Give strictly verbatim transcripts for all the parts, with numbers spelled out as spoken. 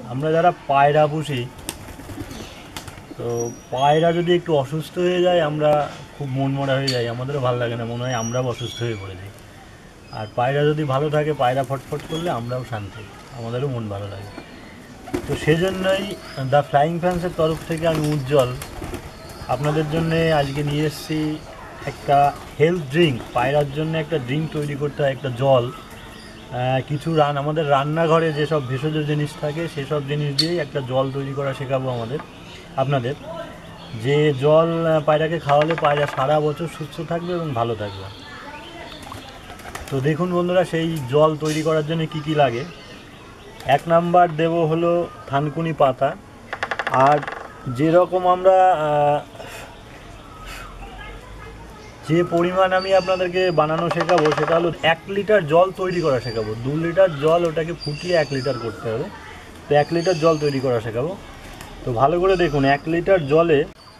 আমরা যারা পায়রা পুষি, তো পায়রা যদি একটু অসুস্থ হয়ে যায় আমরা খুব মন মরা হয়ে যাই, আমাদেরও ভালো লাগে না, মনে হয় আমরাও অসুস্থ হয়ে পড়ে যাই। আর পায়রা যদি ভালো থাকে, পায়রা ফটফট করলে আমরাও শান্তি, আমাদেরও মন ভালো লাগে। তো সেজন্যই দ্য ফ্লাইং ফ্যান্সের তরফ থেকে আমি উজ্জ্বল আপনাদের জন্যে আজকে নিয়ে এসেছি একটা হেলথ ড্রিঙ্ক। পায়রার জন্য একটা ড্রিঙ্ক তৈরি করতে হয়, একটা জল, কিছু রান আমাদের রান্নাঘরে যেসব ভেষজ জিনিস থাকে সেসব জিনিস দিয়েই একটা জল তৈরি করা শেখাবো আমাদের আপনাদের, যে জল পায়রাকে খাওয়ালে পায়রা সারা বছর সুস্থ থাকবে এবং ভালো থাকবে। তো দেখুন বন্ধুরা, সেই জল তৈরি করার জন্য কি কি লাগে। এক নাম্বার দেব হলো থানকুনি পাতা। আর যেরকম আমরা যে পরিমাণ আমি আপনাদেরকে বানানো শেখাবো সেটা হলো এক লিটার জল তৈরি করা শেখাবো। দু লিটার জল ওটাকে ফুটিয়ে এক লিটার করতে হবে, তো এক লিটার জল তৈরি করা শেখাবো। তো ভালো করে দেখুন, এক লিটার জলে,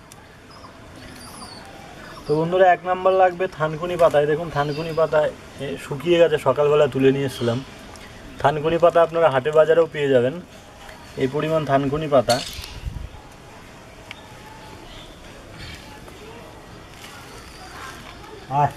তো বন্ধুরা এক নাম্বার লাগবে থানকুনি পাতায়। দেখুন থানকুনি পাতায় শুকিয়ে গেছে, সকালবেলা তুলে নিয়ে এসেছিলাম। থানকুনি পাতা আপনারা হাটে বাজারেও পেয়ে যাবেন, এই পরিমাণ থানকুনি পাতা। আর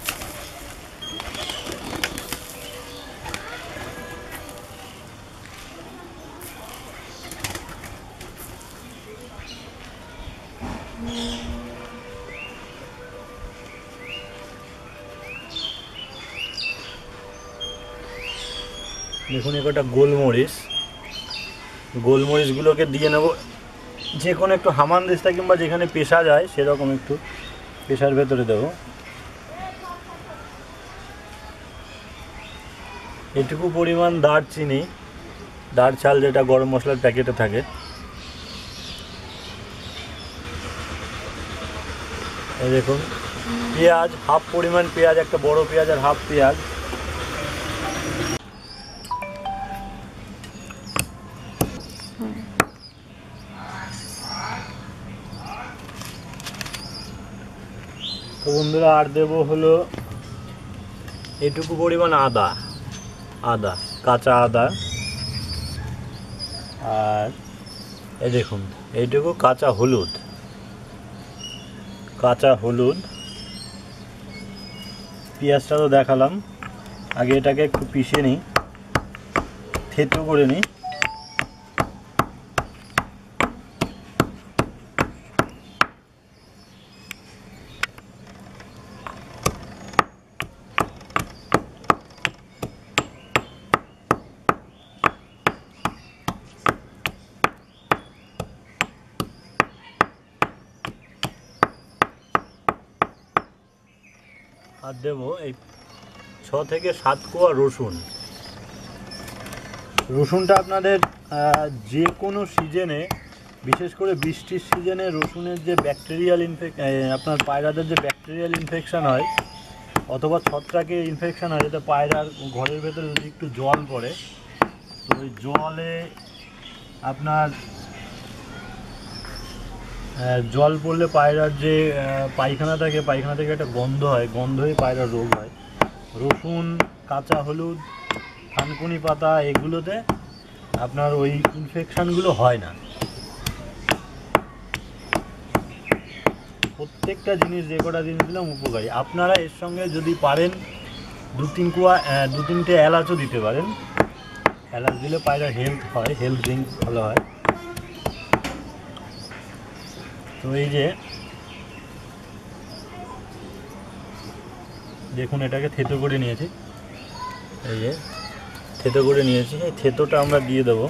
দেখুন একটা গোলমরিচ, গোলমরিচগুলোকে দিয়ে নেব যে কোনো একটু হামানদিস্তা কিংবা যেখানে পেশা যায় সেরকম একটু পেশার ভেতরে দেবো। এটুকু পরিমাণ দারচিনি, দারচাল যেটা গরম মশলার প্যাকেটে থাকে, এই দেখুন পেঁয়াজ, হাফ পরিমাণ পেঁয়াজ, একটা বড় পেঁয়াজ আর হাফ পেঁয়াজ। তো বন্ধুরা আর দেবো হলো এটুকু পরিমাণ আদা, আদা কাঁচা আদা। আর এই দেখুন এইটুকু কাঁচা হলুদ, কাঁচা হলুদ। পেঁয়াজটা তো দেখালাম, আগে এটাকে একটু পিষে নিই, থেতো করে নিই। আর দেবো এই ছ থেকে সাত কোয়া রসুন। রসুনটা আপনাদের যে কোনো সিজনে, বিশেষ করে বৃষ্টির সিজনে রসুনের যে ব্যাকটেরিয়াল ইনফেক আপনার পায়রাদের যে ব্যাকটেরিয়াল ইনফেকশান হয় অথবা ছত্রাকে ইনফেকশান হয়, যাতে পায়রার ঘরের ভেতরে যদি একটু জল পড়ে, তো ওই জলে আপনার জল পড়লে পায়রার যে পায়খানা থাকে, পায়খানা থেকে একটা গন্ধ হয়, গন্ধ হয়ে পায়রার রোগ হয়। রসুন, কাঁচা হলুদ, থানকুনি পাতা, এগুলোতে আপনার ওই ইনফেকশানগুলো হয় না। প্রত্যেকটা জিনিস, যে কটা জিনিস দিলাম উপকারী। আপনারা এর সঙ্গে যদি পারেন দু তিন কুয়া দু তিনটে এলাচও দিতে পারেন। এলাচ দিলে পায়রার হেলথ হয়, হেলথ ড্রিঙ্ক ভালো হয়। তো এই যে দেখুন এটাকে থেতো করে নিয়েছি, এই যে থেতো করে নিয়েছি, এই থেতোটা আমরা দিয়ে দেবো।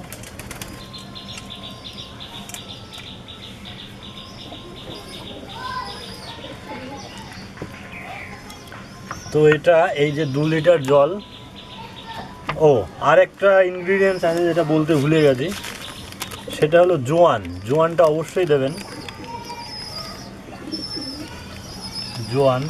তো এটা এই যে দু লিটার জল। ও আর একটা ইনগ্রিডিয়েন্টস আছে যেটা বলতে ভুলে গেছি, সেটা হলো জোয়ান। জোয়ানটা অবশ্যই দেবেন, জোয়ান।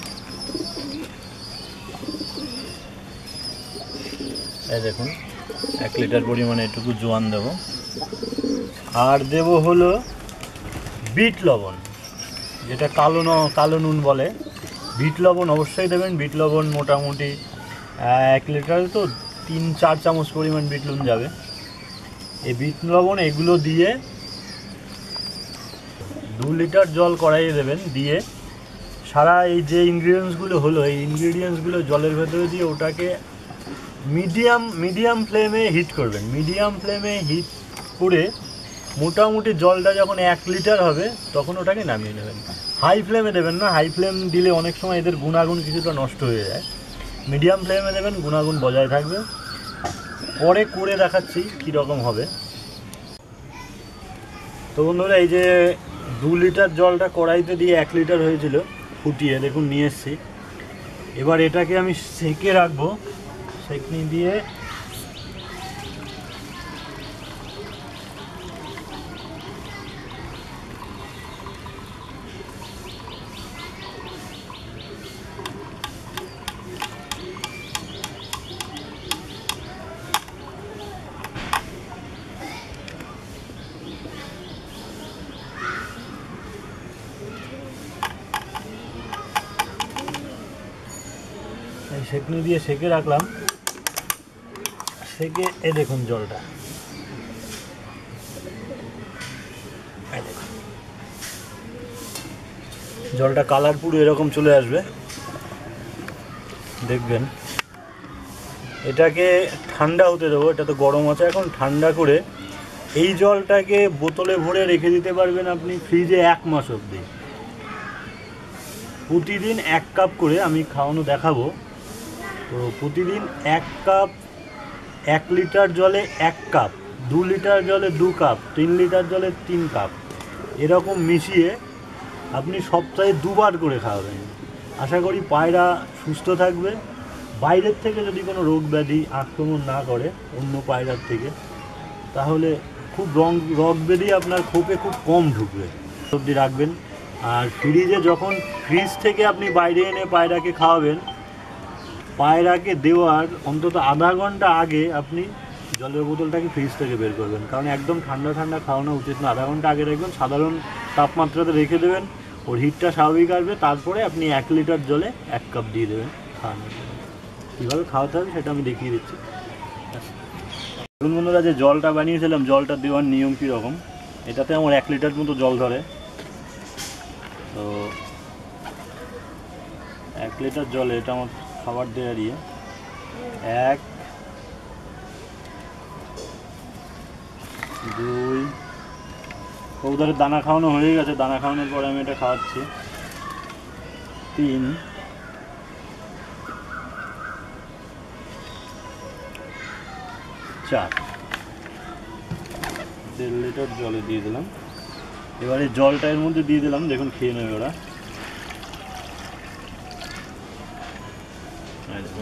এই দেখুন এক লিটার পরিমাণে এটুকু জোয়ান দেব। আর দেব হলো বিট লবণ, যেটা কালো ন কালো নুন বলে। বিট লবণ অবশ্যই দেবেন। বিট লবণ মোটামুটি এক লিটারে তো তিন চার চামচ পরিমাণ বিট লবণ যাবে। এই বিট লবণ এগুলো দিয়ে দু লিটার জল কড়াইয়ে দেবেন, দিয়ে সারা এই যে ইনগ্রিডিয়েন্টসগুলো হলো এই ইনগ্রিডিয়েন্টসগুলো জলের ভেতরে দিয়ে ওটাকে মিডিয়াম মিডিয়াম ফ্লেমে হিট করবেন। মিডিয়াম ফ্লেমে হিট করে মোটামুটি জলটা যখন এক লিটার হবে তখন ওটাকে নামিয়ে নেবেন। হাই ফ্লেমে দেবেন না, হাই ফ্লেম দিলে অনেক সময় এদের গুণাগুণ কিছুটা নষ্ট হয়ে যায়। মিডিয়াম ফ্লেমে দেবেন, গুণাগুণ বজায় থাকবে। পরে করে দেখাচ্ছি কীরকম হবে। তো বন্ধুরা, এই যে দু লিটার জলটা কড়াইতে দিয়ে এক লিটার হয়েছিল, ফুটিয়ে দেখুন নিয়ে এসছি। এবার এটাকে আমি সেকে রাখবো, সেকনি দিয়ে এই সেকনি দিয়ে সেকে রাখলাম। সেকে এ দেখুন জলটা, জলটা কালার পুরো এরকম চলে আসবে দেখবেন। এটাকে ঠান্ডা হতে দেবো, এটা তো গরম আছে এখন। ঠান্ডা করে এই জলটাকে বোতলে ভরে রেখে দিতে পারবেন আপনি ফ্রিজে এক মাস অবধি। প্রতিদিন এক কাপ করে আমি খাওয়ানো দেখাবো। তো প্রতিদিন এক কাপ, এক লিটার জলে এক কাপ, দু লিটার জলে দু কাপ, তিন লিটার জলে তিন কাপ, এরকম মিশিয়ে আপনি সপ্তাহে দুবার করে খাওয়াবেন। আশা করি পায়রা সুস্থ থাকবে, বাইরের থেকে যদি কোনো রোগ ব্যাধি আক্রমণ না করে অন্য পায়রার থেকে, তাহলে খুব রং রোগ ব্যাধি আপনার খোপে খুব কম ঢুকবে। অবধি রাখবেন। আর ফ্রিজে যখন ফ্রিজ থেকে আপনি বাইরে এনে পায়রাকে খাওয়াবেন, পায়রাকে দেওয়ার অন্তত আধা ঘন্টা আগে আপনি জলের বোতলটাকে ফ্রিজ থেকে বের করবেন, কারণ একদম ঠান্ডা ঠান্ডা খাওয়ানো উচিত না। আধা ঘন্টা আগে রাখবেন, সাধারণ তাপমাত্রাতে রেখে দেবেন, ওর হিটটা স্বাভাবিক আসবে, তারপরে আপনি এক লিটার জলে এক কাপ দিয়ে দেবেন খাওয়ানোর জন্য। কীভাবে খাওয়াতে হবে সেটা আমি দেখিয়ে দিচ্ছি। বন্ধুরা, যে জলটা বানিয়েছিলাম, জলটা দেওয়ার নিয়ম কীরকম, এটাতে আমার এক লিটার মতো জল ধরে। তো এক লিটার জলে এটা আমার খাবার দেওয়ার ইয়ে এক, দুই, ওদের দানা খাওয়ানো হয়ে গেছে, দানা খাওয়ানোর পরে আমি এটা খাওয়াচ্ছি। তিন, চার, দেড় লিটার জলে দিয়ে দিলাম। এবারে জলটা এর মধ্যে দিয়ে দিলাম, দেখুন খেয়ে নেবে ওরা। দেখুন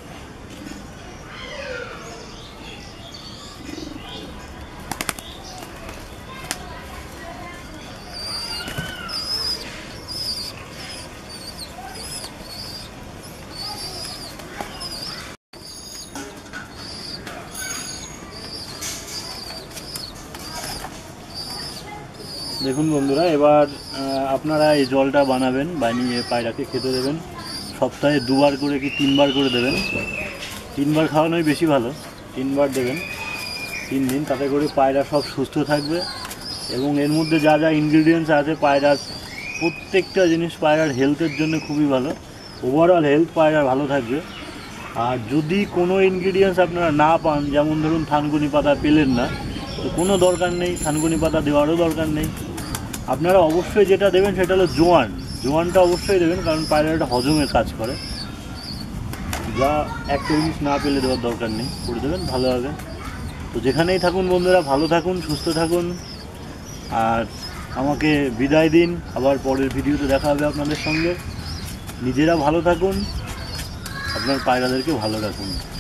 দেখুন বন্ধুরা, এবার আপনারা এই জলটা বানাবেন, বানিয়ে পায়রাকে খেতে দেবেন। সপ্তাহে দুবার করে কি তিনবার করে দেবেন, তিনবার খাওয়ানোই বেশি ভালো। তিনবার দেবেন তিন দিন, তাতে করে পায়রা সব সুস্থ থাকবে। এবং এর মধ্যে যা যা ইনগ্রিডিয়েন্টস আছে, পায়রার প্রত্যেকটা জিনিস পায়রার হেলথের জন্য খুবই ভালো। ওভারঅল হেলথ পায়রার ভালো থাকবে। আর যদি কোনো ইনগ্রিডিয়েন্টস আপনারা না পান, যেমন ধরুন থানকুনি পাতা পেলেন না, তো কোনো দরকার নেই, থানকুনি পাতা দেওয়ারও দরকার নেই। আপনারা অবশ্যই যেটা দেবেন সেটা হলো জোয়ান। জোয়ানটা অবশ্যই দেবেন, কারণ পায়রাটা হজমের কাজ করে। যা একটা জিনিস না পেলে দেওয়ার দরকার নেই, করে দেবেন, ভালো হবে। তো যেখানেই থাকুন বন্ধুরা, ভালো থাকুন, সুস্থ থাকুন। আর আমাকে বিদায় দিন, আবার পরের ভিডিওতে দেখা হবে আপনাদের সঙ্গে। নিজেরা ভালো থাকুন, আপনার পায়রাদেরকে ভালো রাখুন।